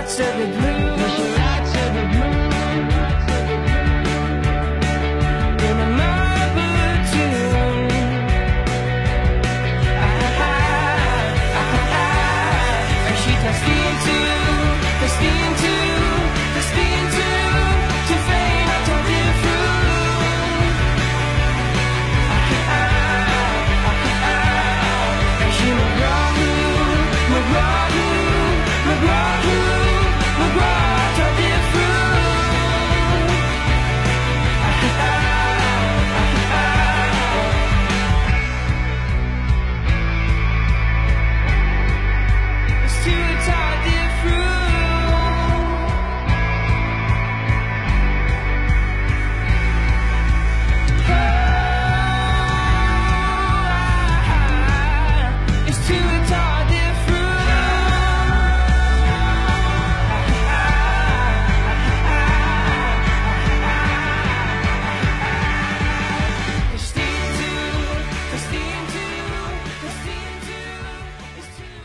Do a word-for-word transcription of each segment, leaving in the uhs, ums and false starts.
ride to the blue. We should ride to the blue. In a Marlboro tune. Ah, ah, ah, ah. And she touched into the steam too, the steam too, to fame I told you through. Ah, ah, ah, ah. And she McGraw-Who, McGraw-Who, McGraw-Who, McGraw told you through. Ah, ah, ah, ah. It's too hard to through. It's too retarded through. The steam too, the steam too, the steam too, it's too.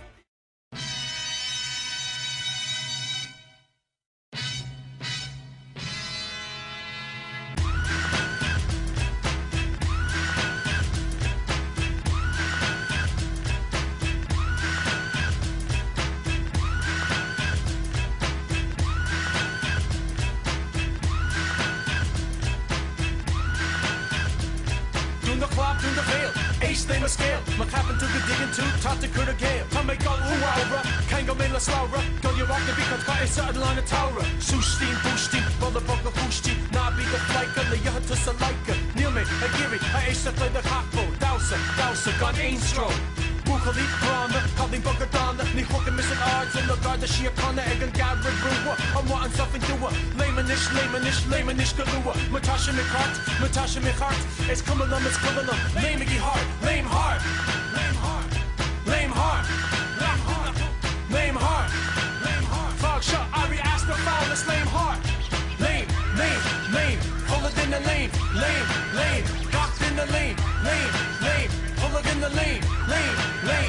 Doing the clap, doing the veil, ace name a scale. My cabin took a digging to top to cut a gale. Come make all who aura, can't go in la slaura. Go you rock the because got a certain line of tower. Sushteen, boosteen, roller bugger, hoosteen. Now be the flight gun, the yacht to Salika. Near me, a giri, I ace to play the cockpole. Dowser, dowser, gun aim stroke. Bukali, Grana, calling Bugger Donna, Ni Hook and Missing Arts, and the guard that she a con, egg and Garrett Brewer. I'm wanting something to her. Lamanish, lamanish, lamanish galua. Matasha McCart, Matasha McCart. It's coming on, it's coming on. Lame Iggy Hart, lame heart. Lame heart. Lame heart. Lame heart. Lame heart. Lame heart. Fog shot, Ari Asper, foul, lame heart. Lame, lame, lame. Pull it in the lane. Lame, lame. Cocked in the lane. Lame, lame. Pull it in the lane. Lane, lane.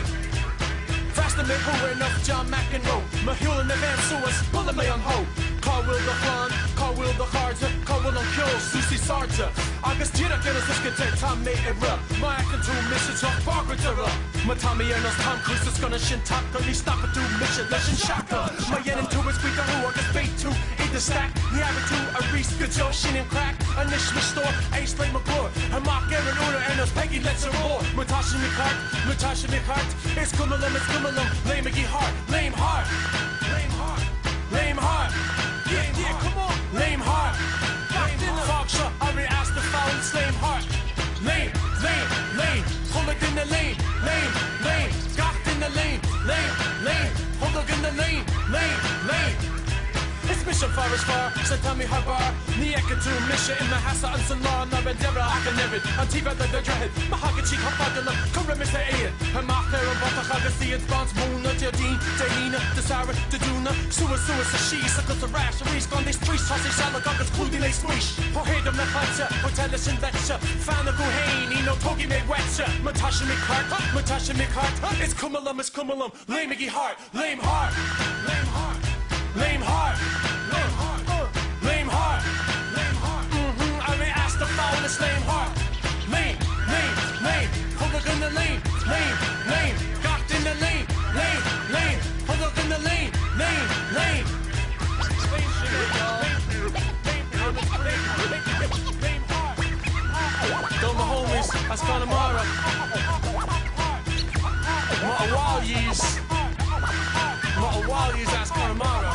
Fast and who enough John McEnroe. Mahul in the van Suez, bullet me on ho. Car wheel the flan, car wheel the cards, car wheel on kill, Susie Sarja. August Jira get us this content, Tom made it rap. My acting to mission talk, Barbara Dura. My Tommy Ernest, Tom Cruise is gonna shin top, gonna stop it through mission, legend shaka. My yen and two is squeak the who, August bait two, eat the stack. The average two, a Reese, good Joe, shin and crack. A niche store, Ace Lay McClure. And Mark Aaron Una and us Peggy, let's her roar. Matasha McCart, Matasha McCart. It's Kummalum, it's Kummalum. Lame Iggy Hart, lame heart. Lame heart, lame heart. Yeah, yeah, come on. Lame heart. Fog shot, Ari asked the foul, it's lame heart. Lame, lame, lame. Pull it in the lane. Lame, lame. Got in the lane. Lame, lame. Hold it in the lane. Lame, lame. It's mission far as far, so tell me how far. Ni ekatu mission in the hassa and salon, na bandera akanerid. Antifa the the dread. Mahagachi kapadala, kura Mister Ian. And Macher and Bata see it's bonds, Moona, Jadine, Dahina, the Sarah, the Duna, Sua Sua, she, Suckles the rash, and Reese, gone these three saucy salagogas, including a swish. For Hedam the Hunter, for Tellis and Vetcha, Fana Guhane, no Togi made wetcha. Matasha McCart, Matasha McCart, it's Kummalum, it's Kummalum, lame Iggy Hart, lame heart, lame heart. Lame heart, lame heart, uh, lame heart, lame heart. Mm-hmm. I may ask the foul, it's lame heart. Lame, lame, lame. Hold up in the lane, lame, lame. Got in the lane, lame, lame. Hold up in the lane, lame, lame. Lame shit, y'all. Lame heart. Don't my homies, that's Connemara. What a wild years. What a wild years, that's Connemara.